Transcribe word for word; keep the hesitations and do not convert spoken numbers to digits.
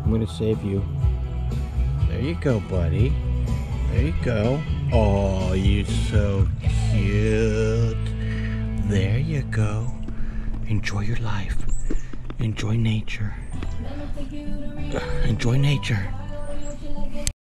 I'm gonna save you. There you go, buddy. There you go. Oh, you're so cute. There you go. Enjoy your life. Enjoy nature. Enjoy nature.